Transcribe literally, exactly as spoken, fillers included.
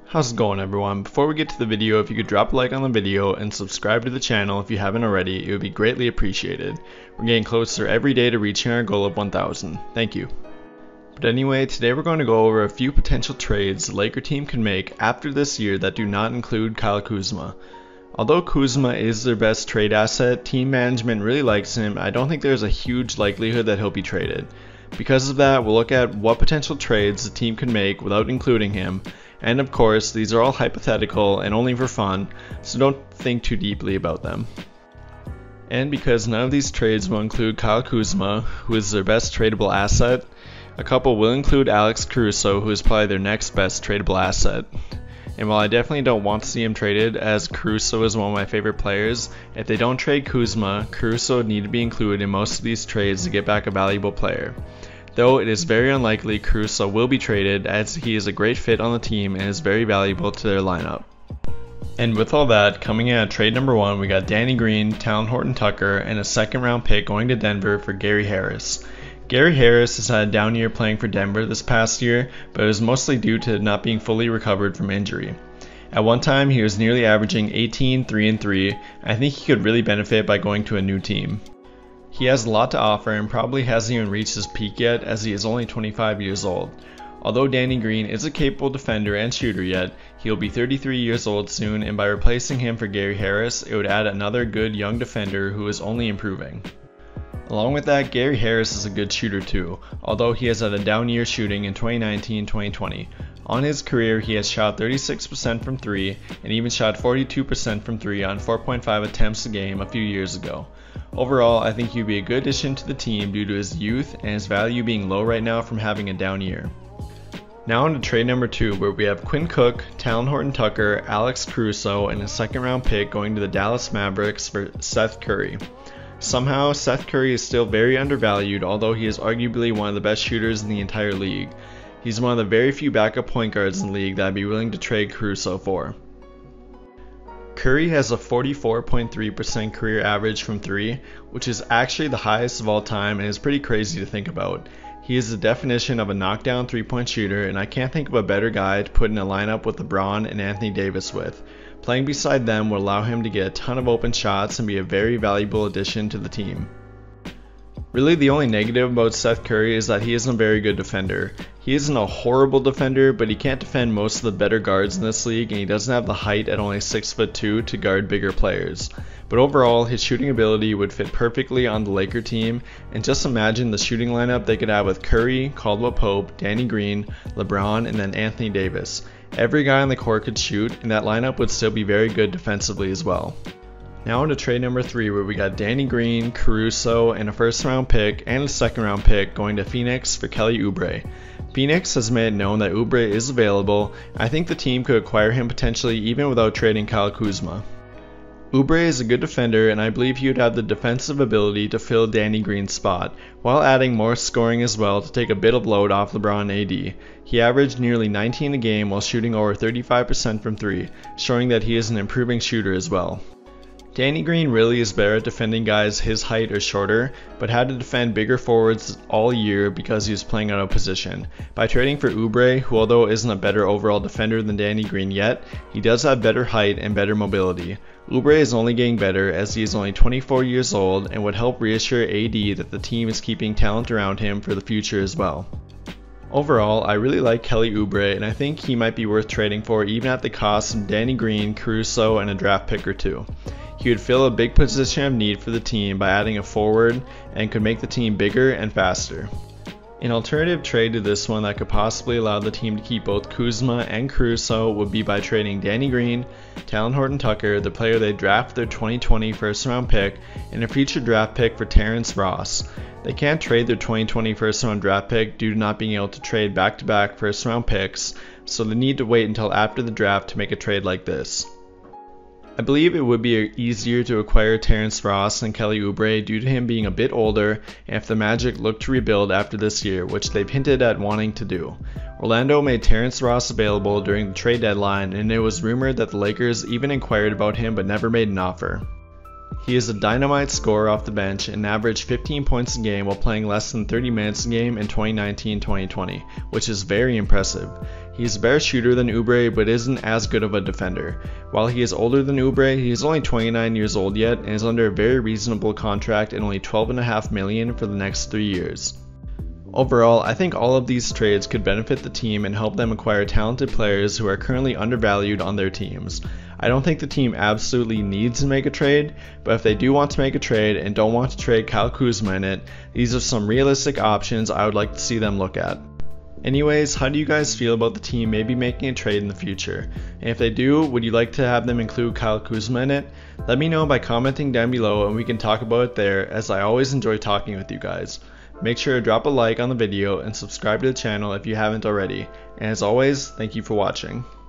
How's it going, everyone? Before we get to the video, if you could drop a like on the video and subscribe to the channel if you haven't already, it would be greatly appreciated. We're getting closer every day to reaching our goal of one thousand. Thank you. But anyway, today we're going to go over a few potential trades the Laker team can make after this year that do not include Kyle Kuzma. Although Kuzma is their best trade asset, team management really likes him. I don't think there's a huge likelihood that he'll be traded. Because of that, we'll look at what potential trades the team can make without including him. And of course, these are all hypothetical and only for fun, so don't think too deeply about them. And because none of these trades will include Kyle Kuzma, who is their best tradable asset, a couple will include Alex Caruso, who is probably their next best tradable asset. And while I definitely don't want to see him traded, as Caruso is one of my favorite players, if they don't trade Kuzma, Caruso would need to be included in most of these trades to get back a valuable player. Though it is very unlikely Caruso will be traded, as he is a great fit on the team and is very valuable to their lineup. And with all that, coming in at trade number one, we got Danny Green, Talen Horton-Tucker, and a second round pick going to Denver for Gary Harris. Gary Harris has had a down year playing for Denver this past year, but it was mostly due to not being fully recovered from injury. At one time, he was nearly averaging eighteen, three and three, and I think he could really benefit by going to a new team. He has a lot to offer and probably hasn't even reached his peak yet, as he is only twenty-five years old. Although Danny Green is a capable defender and shooter yet, he'll be thirty-three years old soon, and by replacing him for Gary Harris, it would add another good young defender who is only improving. Along with that, Gary Harris is a good shooter too, although he has had a down year shooting in twenty nineteen twenty twenty. On his career, he has shot thirty-six percent from three and even shot forty-two percent from three on four point five attempts a game a few years ago. Overall, I think he would be a good addition to the team due to his youth and his value being low right now from having a down year. Now on to trade number two, where we have Quinn Cook, Talen Horton-Tucker, Alex Caruso, and a second round pick going to the Dallas Mavericks for Seth Curry. Somehow, Seth Curry is still very undervalued, although he is arguably one of the best shooters in the entire league. He's one of the very few backup point guards in the league that I'd be willing to trade Caruso for. Curry has a forty-four point three percent career average from three, which is actually the highest of all time and is pretty crazy to think about. He is the definition of a knockdown three-point shooter, and I can't think of a better guy to put in a lineup with LeBron and Anthony Davis with. Playing beside them will allow him to get a ton of open shots and be a very valuable addition to the team. Really, the only negative about Seth Curry is that he isn't a very good defender. He isn't a horrible defender, but he can't defend most of the better guards in this league, and he doesn't have the height at only six foot two to guard bigger players. But overall, his shooting ability would fit perfectly on the Laker team, and just imagine the shooting lineup they could have with Curry, Caldwell Pope, Danny Green, LeBron, and then Anthony Davis. Every guy on the court could shoot, and that lineup would still be very good defensively as well. Now on to trade number three, where we got Danny Green, Caruso, and a first round pick and a second round pick going to Phoenix for Kelly Oubre. Phoenix has made it known that Oubre is available, and I think the team could acquire him potentially even without trading Kyle Kuzma. Oubre is a good defender, and I believe he would have the defensive ability to fill Danny Green's spot, while adding more scoring as well to take a bit of load off LeBron and A D. He averaged nearly nineteen a game while shooting over thirty-five percent from three, showing that he is an improving shooter as well. Danny Green really is better at defending guys his height or shorter, but had to defend bigger forwards all year because he was playing out of position. By trading for Oubre, who although isn't a better overall defender than Danny Green yet, he does have better height and better mobility. Oubre is only getting better as he is only twenty-four years old and would help reassure A D that the team is keeping talent around him for the future as well. Overall, I really like Kelly Oubre, and I think he might be worth trading for even at the cost of Danny Green, Caruso, and a draft pick or two. He would fill a big position of need for the team by adding a forward and could make the team bigger and faster. An alternative trade to this one that could possibly allow the team to keep both Kuzma and Caruso would be by trading Danny Green, Talen Horton-Tucker, the player they draft their twenty twenty first round pick, and a future draft pick for Terrence Ross. They can't trade their twenty twenty first round draft pick due to not being able to trade back-to-back first round picks, so they need to wait until after the draft to make a trade like this. I believe it would be easier to acquire Terrence Ross than Kelly Oubre due to him being a bit older and if the Magic look to rebuild after this year, which they've hinted at wanting to do. Orlando made Terrence Ross available during the trade deadline, and it was rumored that the Lakers even inquired about him but never made an offer. He is a dynamite scorer off the bench and averaged fifteen points a game while playing less than thirty minutes a game in twenty nineteen twenty twenty, which is very impressive. He's a better shooter than Oubre, but isn't as good of a defender. While he is older than Oubre, he is only twenty-nine years old yet and is under a very reasonable contract and only twelve point five million dollars for the next three years. Overall, I think all of these trades could benefit the team and help them acquire talented players who are currently undervalued on their teams. I don't think the team absolutely needs to make a trade, but if they do want to make a trade and don't want to trade Kyle Kuzma in it, these are some realistic options I would like to see them look at. Anyways, how do you guys feel about the team maybe making a trade in the future? And if they do, would you like to have them include Kyle Kuzma in it? Let me know by commenting down below and we can talk about it there, as I always enjoy talking with you guys. Make sure to drop a like on the video and subscribe to the channel if you haven't already. And as always, thank you for watching.